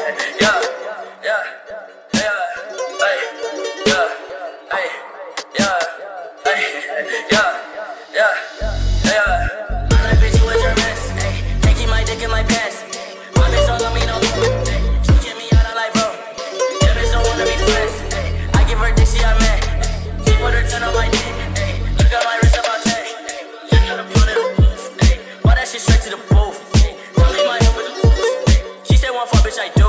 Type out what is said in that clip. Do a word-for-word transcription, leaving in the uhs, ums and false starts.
yeah, yeah, yeah, ay, yeah, ay, yeah, ay, yeah, yeah, yeah. I like bitch, you was your mess. Can't keep my dick in my pants. My bitch don't love me no more. She get me out of life, bro. That bitch don't wanna be friends. I give her dick, she a man. She put her ten on my dick. Look at my wrist about ten. Why that shit straight to the booth? Tell me my number. She said one fuck, bitch, I do.